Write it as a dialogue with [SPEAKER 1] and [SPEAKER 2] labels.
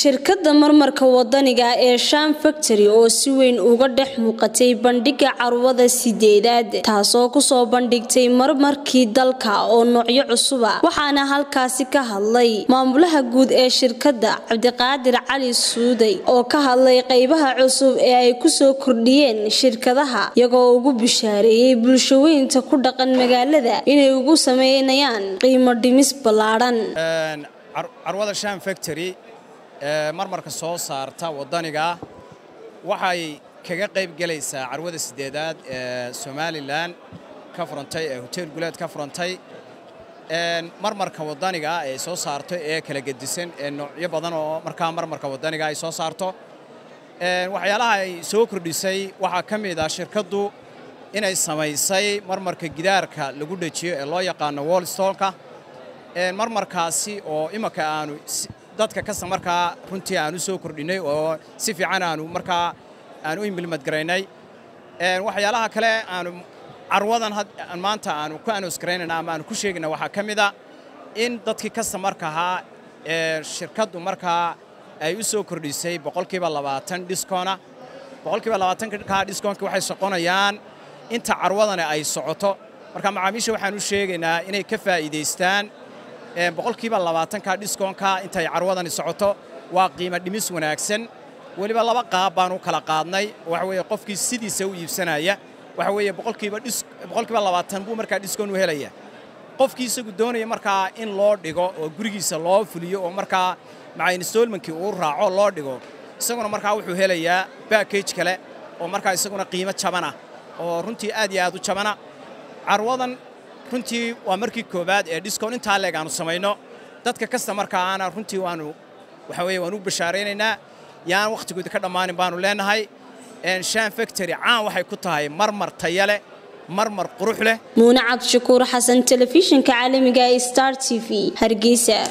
[SPEAKER 1] shirkadda marmarka wadaniga ee Sham Factory oo si weyn uga dhex muuqatay bandhiga carwada sideedaad taasoo ku soo bandhigtay marmarkii dalka oo noocyo cusub ah waxaana halkaasi ka hadlay maamulaha guud ee shirkadda Cabdiqaadir Cali Suuday oo ka hadlay qaybaha cusub ee ay ku soo kordhiyeen shirkadaha iyagoo ugu bishaareeyay bulshooyinka ku dhaqan magaalada inay ugu sameeyaan qiimo dhimis balaaran
[SPEAKER 2] carwada Sham Factory marmarka soo saarta wadaniga waxay kaga qayb galaysaa carwada sideedaad ee Somaliland ka furantay ee hotel guleed ka furantay marmarka wadaniga ee soo saarto ee kala gedisan ee noocyo badan oo marmarka wadaniga ay soo saarto waxyaalaha ay soo kordhisay waxa kamid ah shirkadu inay sameysay marmarka gidaarka lagu dhajiyo ee loo yaqaan wall stone-ka marmarkaasi oo imaka aanu dadka ka samarkaa runtii aanu soo kordhinay oo si fiican aanu u implement gareynay waxyaalaha kale aanu carwadan maanta aanu ku announce gareynayna ama aanu ku sheegayna waxa kamid ah in dadkii ka samarkaha shirkadu markaa ay u soo kordhisay 20% discount 20% ka discount waxay shaqoonayaan inta carwadana ay socoto marka macaamiisha waxaan u sheegaynaa inay ka faa'iideystaan 20% ka discount-ka intay carwadani socoto waa qiimo dhimis wanaagsan waliba laba qaab baan u kala qaadnay waxa weeye qofkii sidiisa u iibsanaya waxa weeye 20% buu markaa discount u helaya qofkii isagu doonaya markaa in loo dhigo oo gurigiisa loo fuliyo oo markaa macay installment-kii uu raaco loo dhigo isaguna markaa wuxuu helayaa package kale oo markaa isaguna qiimo jaban ah oo runtii aad iyo aad u jabana carwadan runtii waa markii koobaad ee discount inta leeg aanu sameeyno dadka customer-ka runtii waanu u bashaareynaa yaan waqtigooda ka dhamaanin baanu leenahay Sham Factory caan waxay ku tahay marmar tayale marmar qurux leh
[SPEAKER 1] Muunacad Shukuur Xasan telefishinka caalamiga ee Star TV Hargeysa